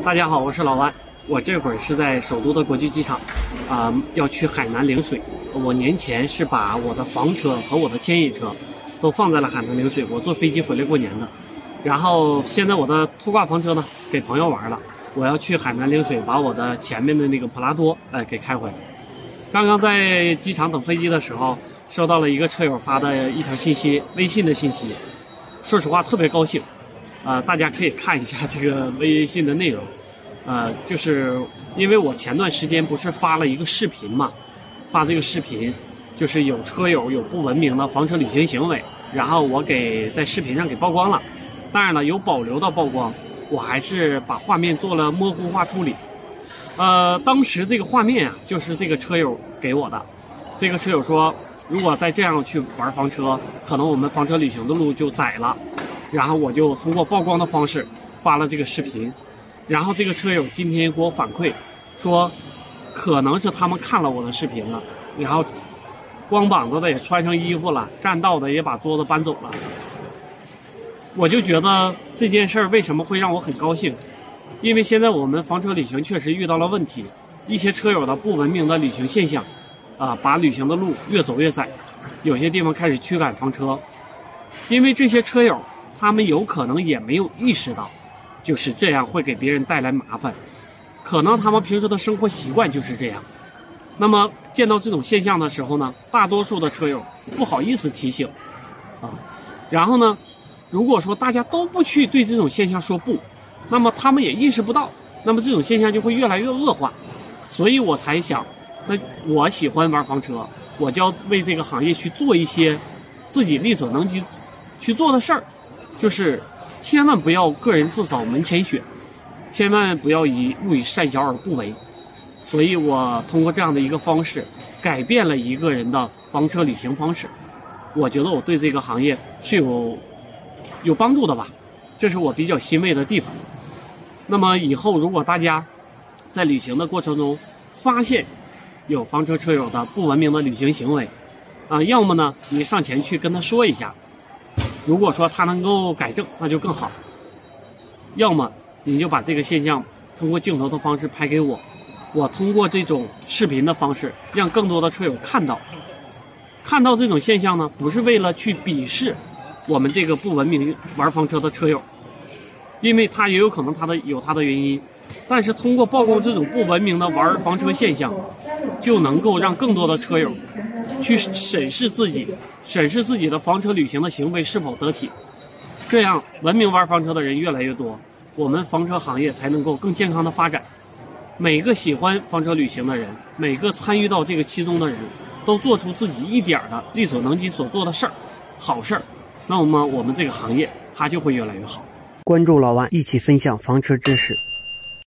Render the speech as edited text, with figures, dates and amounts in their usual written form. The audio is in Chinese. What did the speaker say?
大家好，我是老万。我这会儿是在首都的国际机场，要去海南陵水。我年前是把我的房车和我的牵引车都放在了海南陵水，我坐飞机回来过年的。然后现在我的拖挂房车呢给朋友玩了，我要去海南陵水把我的前面的那个普拉多给开回来。刚刚在机场等飞机的时候，收到了一个车友发的一条信息，微信的信息。说实话特别高兴，大家可以看一下这个微信的内容。就是因为我前段时间不是发了一个视频嘛，发这个视频就是有车友有不文明的房车旅行行为，然后我在视频上给曝光了。当然了，有保留到曝光，我还是把画面做了模糊化处理。当时这个画面啊，就是这个车友给我的。这个车友说，如果再这样去玩房车，可能我们房车旅行的路就窄了。然后我就通过曝光的方式发了这个视频。然后这个车友今天给我反馈说，可能是他们看了我的视频了，然后光膀子的也穿上衣服了，占道的也把桌子搬走了。我就觉得这件事儿为什么会让我很高兴，因为现在我们房车旅行确实遇到了问题，一些车友的不文明的旅行现象，把旅行的路越走越窄，有些地方开始驱赶房车。因为这些车友他们有可能也没有意识到就是这样会给别人带来麻烦，可能他们平时的生活习惯就是这样。那么见到这种现象的时候呢，大多数的车友不好意思提醒然后呢，如果说大家都不去对这种现象说不，那么他们也意识不到，那么这种现象就会越来越恶化。所以我才想，那我喜欢玩房车，我就要为这个行业去做一些自己力所能及去做的事儿，就是千万不要个人自扫门前雪，千万不要勿以善小而不为。所以我通过这样的一个方式改变了一个人的房车旅行方式，我觉得我对这个行业是有帮助的吧，这是我比较欣慰的地方。那么以后如果大家在旅行的过程中发现有房车车友的不文明的旅行行为要么呢你上前去跟他说一下，如果说他能够改正那就更好，要么你就把这个现象通过镜头的方式拍给我，我通过这种视频的方式让更多的车友看到这种现象呢，不是为了去鄙视我们这个不文明玩房车的车友，因为他也有可能有他的原因，但是通过曝光这种不文明的玩房车现象，就能够让更多的车友去审视自己的房车旅行的行为是否得体，这样文明玩房车的人越来越多，我们房车行业才能够更健康的发展。每个喜欢房车旅行的人，每个参与到这个其中的人，都做出自己一点的力所能及所做的事儿，好事儿，那么我们这个行业它就会越来越好。关注老万，一起分享房车知识。